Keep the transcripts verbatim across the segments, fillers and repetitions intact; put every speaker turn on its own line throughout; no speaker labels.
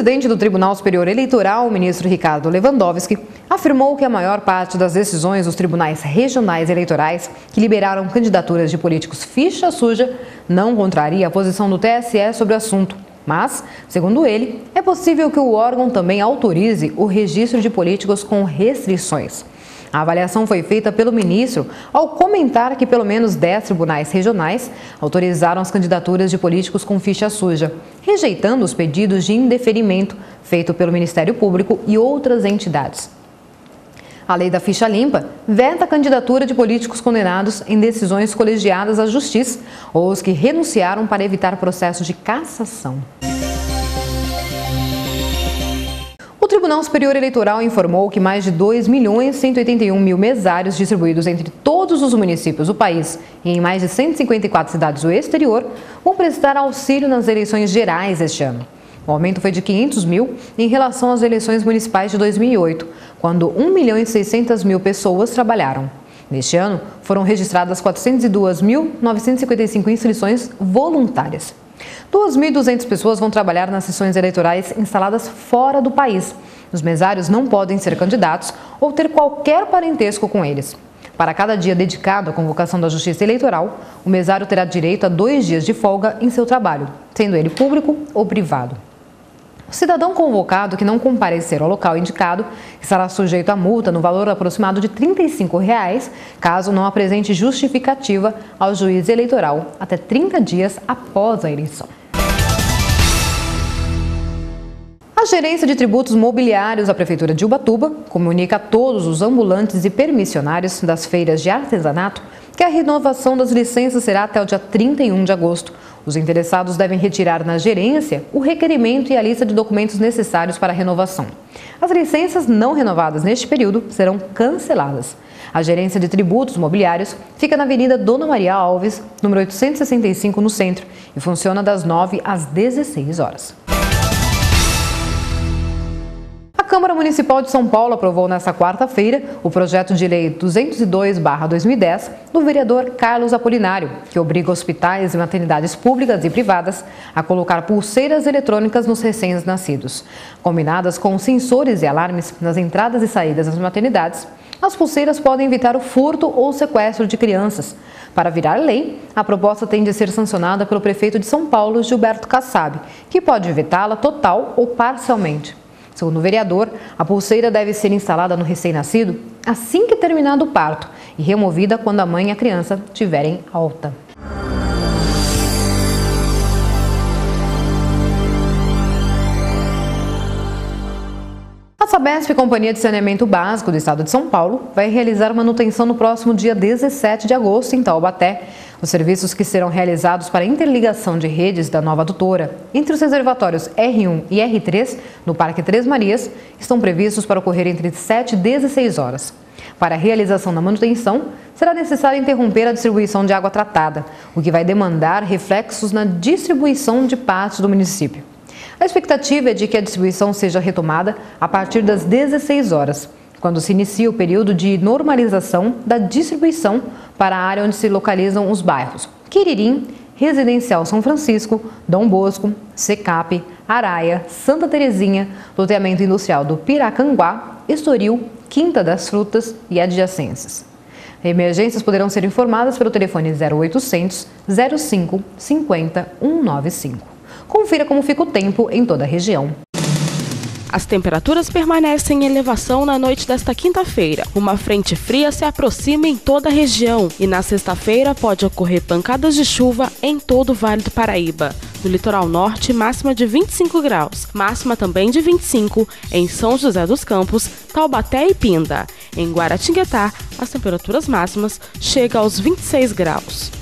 presidente do Tribunal Superior Eleitoral, o ministro Ricardo Lewandowski, afirmou que a maior parte das decisões dos tribunais regionais eleitorais que liberaram candidaturas de políticos ficha suja não contraria a posição do T S E sobre o assunto. Mas, segundo ele, é possível que o órgão também autorize o registro de políticos com restrições. A avaliação foi feita pelo ministro ao comentar que pelo menos dez tribunais regionais autorizaram as candidaturas de políticos com ficha suja, rejeitando os pedidos de indeferimento feitos pelo Ministério Público e outras entidades. A lei da ficha limpa veta a candidatura de políticos condenados em decisões colegiadas à Justiça ou os que renunciaram para evitar processo de cassação. O Tribunal Superior Eleitoral informou que mais de dois milhões cento e oitenta e um mil mesários distribuídos entre todos os municípios do país e em mais de cento e cinquenta e quatro cidades do exterior vão prestar auxílio nas eleições gerais este ano. O aumento foi de quinhentos mil em relação às eleições municipais de dois mil e oito, quando um milhão e seiscentas mil pessoas trabalharam. Neste ano, foram registradas quatrocentos e dois mil novecentos e cinquenta e cinco inscrições voluntárias. duas mil e duzentas pessoas vão trabalhar nas sessões eleitorais instaladas fora do país. Os mesários não podem ser candidatos ou ter qualquer parentesco com eles. Para cada dia dedicado à convocação da Justiça Eleitoral, o mesário terá direito a dois dias de folga em seu trabalho, sendo ele público ou privado. O cidadão convocado que não comparecer ao local indicado estará sujeito a multa no valor aproximado de trinta e cinco reais, caso não apresente justificativa ao juiz eleitoral até trinta dias após a eleição. A Gerência de Tributos Mobiliários da Prefeitura de Ubatuba comunica a todos os ambulantes e permissionários das feiras de artesanato que a renovação das licenças será até o dia trinta e um de agosto. Os interessados devem retirar na gerência o requerimento e a lista de documentos necessários para a renovação. As licenças não renovadas neste período serão canceladas. A Gerência de Tributos Mobiliários fica na Avenida Dona Maria Alves, número oitocentos e sessenta e cinco, no centro, e funciona das nove às dezesseis horas. A Câmara Municipal de São Paulo aprovou nesta quarta-feira o projeto de lei duzentos e dois barra dois mil e dez do vereador Carlos Apolinário, que obriga hospitais e maternidades públicas e privadas a colocar pulseiras eletrônicas nos recém-nascidos. Combinadas com sensores e alarmes nas entradas e saídas das maternidades, as pulseiras podem evitar o furto ou sequestro de crianças. Para virar lei, a proposta tem de ser sancionada pelo prefeito de São Paulo, Gilberto Kassab, que pode vetá-la total ou parcialmente. Segundo o vereador, a pulseira deve ser instalada no recém-nascido assim que terminado o parto e removida quando a mãe e a criança tiverem alta. A Sabesp, Companhia de Saneamento Básico do Estado de São Paulo, vai realizar manutenção no próximo dia dezessete de agosto em Taubaté. Os serviços que serão realizados para a interligação de redes da nova adutora entre os reservatórios R um e R três no Parque Três Marias estão previstos para ocorrer entre sete e dezesseis horas. Para a realização da manutenção, será necessário interromper a distribuição de água tratada, o que vai demandar reflexos na distribuição de partes do município. A expectativa é de que a distribuição seja retomada a partir das dezesseis horas, quando se inicia o período de normalização da distribuição para a área onde se localizam os bairros Quiririm, Residencial São Francisco, Dom Bosco, Secap, Araia, Santa Terezinha, loteamento industrial do Piracanguá, Estoril, Quinta das Frutas e adjacências. Emergências poderão ser informadas pelo telefone zero oitocentos, zero cinco, cinquenta, cento e noventa e cinco. Confira como fica o tempo em toda a região.
As temperaturas permanecem em elevação na noite desta quinta-feira. Uma frente fria se aproxima em toda a região e na sexta-feira pode ocorrer pancadas de chuva em todo o Vale do Paraíba. No litoral norte, máxima de vinte e cinco graus, máxima também de vinte e cinco em São José dos Campos, Taubaté e Pinda. Em Guaratinguetá, as temperaturas máximas chegam aos vinte e seis graus.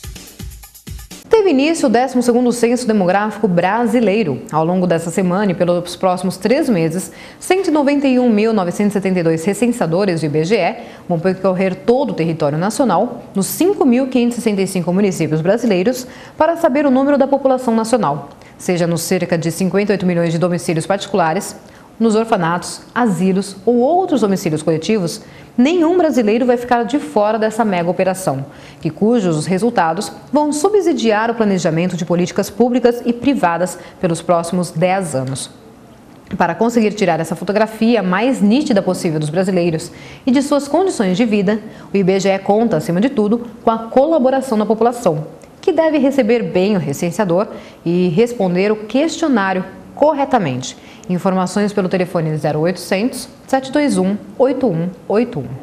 Teve início o décimo segundo Censo Demográfico Brasileiro. Ao longo dessa semana e pelos próximos três meses, cento e noventa e um mil novecentos e setenta e dois recensadores do I B G E vão percorrer todo o território nacional, nos cinco mil quinhentos e sessenta e cinco municípios brasileiros, para saber o número da população nacional, seja nos cerca de cinquenta e oito milhões de domicílios particulares, nos orfanatos, asilos ou outros domicílios coletivos. Nenhum brasileiro vai ficar de fora dessa mega operação, que cujos resultados vão subsidiar o planejamento de políticas públicas e privadas pelos próximos dez anos. Para conseguir tirar essa fotografia mais nítida possível dos brasileiros e de suas condições de vida, o I B G E conta, acima de tudo, com a colaboração da população, que deve receber bem o recenseador e responder o questionário corretamente. Informações pelo telefone zero oitocentos, sete dois um, oito um oito um.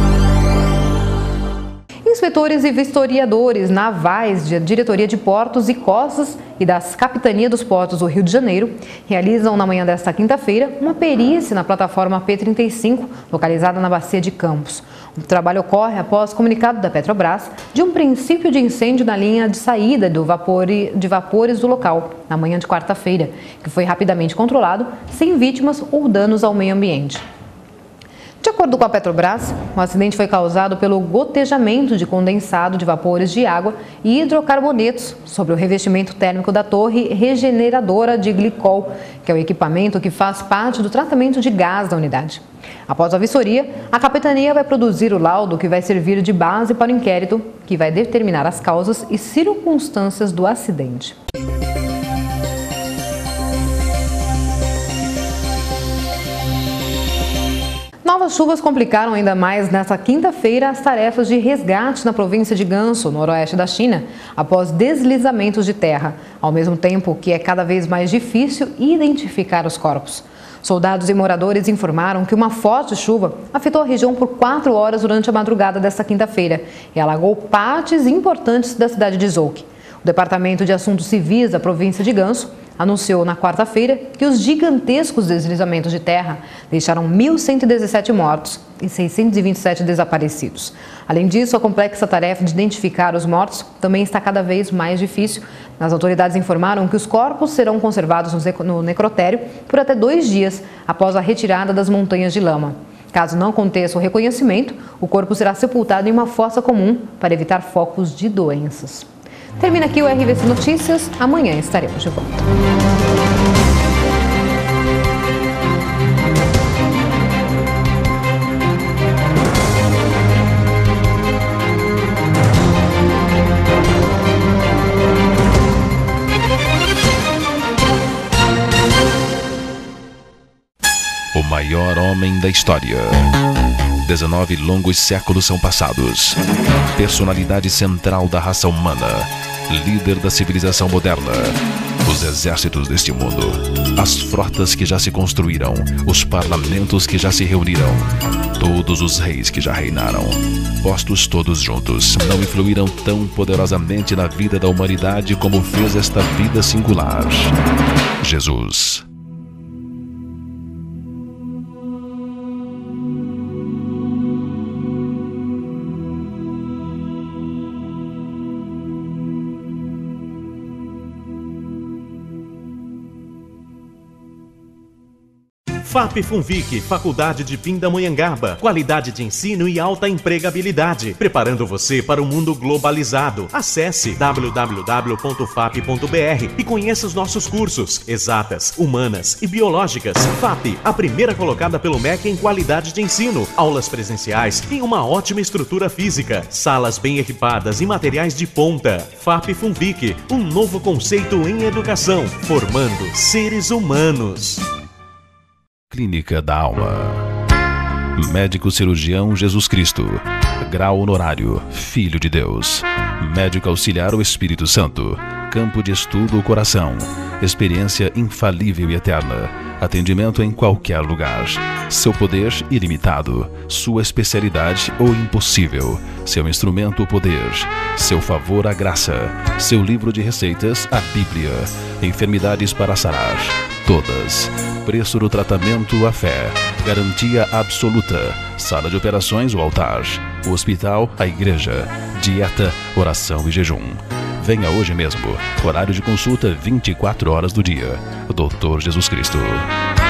Inspetores e vistoriadores navais da Diretoria de Portos e Costas e das Capitanias dos Portos do Rio de Janeiro realizam na manhã desta quinta-feira uma perícia na plataforma P trinta e cinco, localizada na Bacia de Campos. O trabalho ocorre após comunicado da Petrobras de um princípio de incêndio na linha de saída do vapor de vapores do local, na manhã de quarta-feira, que foi rapidamente controlado, sem vítimas ou danos ao meio ambiente. De acordo com a Petrobras, o acidente foi causado pelo gotejamento de condensado de vapores de água e hidrocarbonetos sobre o revestimento térmico da torre regeneradora de glicol, que é o equipamento que faz parte do tratamento de gás da unidade. Após a vistoria, a capitania vai produzir o laudo que vai servir de base para o inquérito, que vai determinar as causas e circunstâncias do acidente. Novas chuvas complicaram ainda mais nesta quinta-feira as tarefas de resgate na província de Gansu, no noroeste da China, após deslizamentos de terra, ao mesmo tempo que é cada vez mais difícil identificar os corpos. Soldados e moradores informaram que uma forte chuva afetou a região por quatro horas durante a madrugada desta quinta-feira e alagou partes importantes da cidade de Zhouk. O Departamento de Assuntos Civis da província de Gansu anunciou na quarta-feira que os gigantescos deslizamentos de terra deixaram mil cento e dezessete mortos e seiscentos e vinte e sete desaparecidos. Além disso, a complexa tarefa de identificar os mortos também está cada vez mais difícil. As autoridades informaram que os corpos serão conservados no necrotério por até dois dias após a retirada das montanhas de lama. Caso não aconteça o reconhecimento, o corpo será sepultado em uma fossa comum para evitar focos de doenças. Termina aqui o R V C Notícias. Amanhã estaremos de volta.
O maior homem da história. dezenove longos séculos são passados. Personalidade central da raça humana. Líder da civilização moderna. Os exércitos deste mundo. As frotas que já se construíram. Os parlamentos que já se reuniram. Todos os reis que já reinaram. Postos todos juntos, não influíram tão poderosamente na vida da humanidade como fez esta vida singular. Jesus.
F A P Funvic, Faculdade de Pindamonhangaba. Qualidade de ensino e alta empregabilidade. Preparando você para o mundo globalizado. Acesse w w w ponto f a p ponto b r e conheça os nossos cursos. Exatas, humanas e biológicas. F A P, a primeira colocada pelo M E C em qualidade de ensino. Aulas presenciais em uma ótima estrutura física. Salas bem equipadas e materiais de ponta. F A P Funvic, um novo conceito em educação. Formando seres humanos.
Clínica da Alma. Médico cirurgião Jesus Cristo. Grau honorário, Filho de Deus. Médico auxiliar o Espírito Santo. Campo de estudo o coração. Experiência infalível e eterna. Atendimento em qualquer lugar. Seu poder ilimitado. Sua especialidade o impossível. Seu instrumento o poder. Seu favor a graça. Seu livro de receitas a Bíblia. Enfermidades para sarar. Todas. Preço do tratamento a fé. Garantia absoluta. Sala de operações o altar. O hospital a igreja. Dieta, oração e jejum. Venha hoje mesmo. Horário de consulta vinte e quatro horas do dia. doutor Jesus Cristo.